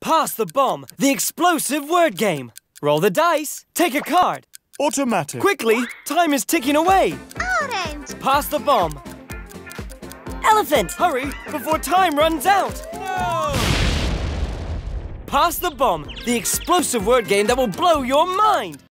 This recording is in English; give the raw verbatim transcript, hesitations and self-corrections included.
Pass the bomb, the explosive word game. Roll the dice. Take a card. Automatic. Quickly, time is ticking away. Orange. Pass the bomb. Elephant. Hurry, before time runs out. No! Pass the bomb, the explosive word game that will blow your mind.